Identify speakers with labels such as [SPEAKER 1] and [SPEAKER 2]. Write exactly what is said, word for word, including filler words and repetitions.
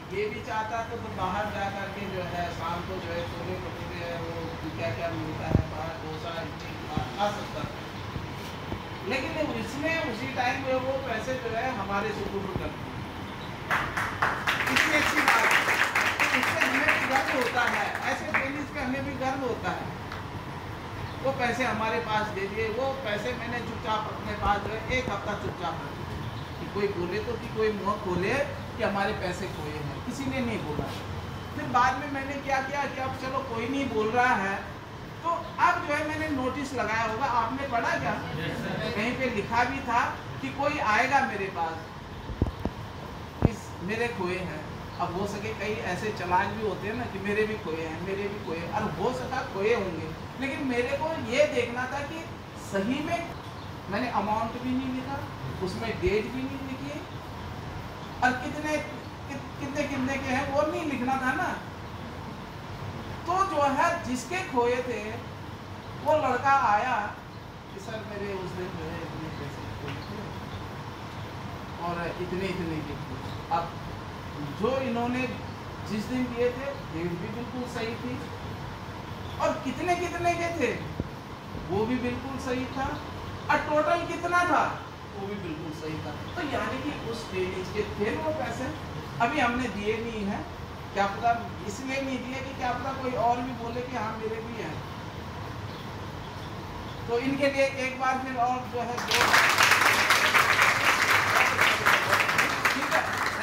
[SPEAKER 1] ये भी चाहता तो, तो बाहर जा कर के जो है शाम को जो है छोले भटूरे है वो क्या क्या मिलता है बाहर डोसा इडली खा सकता था, लेकिन इसने उसी टाइम में वो पैसे जो है हमारे सुपुर्द कर दिए। इतनी अच्छी बात है, तो इससे हमें भी गर्व होता है, ऐसे ट्रेनिंग पे हमें भी गर्व होता है। वो पैसे हमारे पास दे दिए, वो पैसे मैंने चुपचाप अपने पास जो है एक हफ्ता चुपचाप रख दिया कि कोई बोले तो कि कोई मुँह खोले कि हमारे पैसे खोए हैं, किसी ने नहीं बोला। फिर बाद में मैंने क्या किया कि अब चलो कोई नहीं बोल रहा है, तो अब जो है मैंने नोटिस लगाया होगा, आपने पढ़ा क्या? कहीं पे लिखा भी था कि कोई आएगा मेरे पास, इस मेरे खोए हैं। अब हो सके कई ऐसे चालाक भी होते हैं ना कि मेरे भी खोए हैं, मेरे भी खोए हैं, और हो सका खोए होंगे, लेकिन मेरे को ये देखना था कि सही में मैंने अमाउंट भी नहीं लिखा, उसमें डेट भी नहीं लिखी, और कितने कि, कितने कितने के हैं वो नहीं लिखना था ना। तो जो है जिसके खोए थे वो लड़का आया कि सर मेरे उस दिन जो है इतने पैसे खोए थे और इतने इतने के थे। अब जो इन्होंने जिस दिन दिए थे डेट भी बिल्कुल सही थी और कितने कितने के थे वो भी बिल्कुल सही था, और टोटल कितना था वो भी बिल्कुल सही था। तो यानी कि उस ट्रेनिंग के थे वो पैसे, अभी हमने दिए नहीं है, क्या पता इसलिए नहीं दिए कि क्या पता कोई और भी बोले कि हाँ मेरे भी हैं। तो इनके लिए एक बार फिर और जो है ठीक है।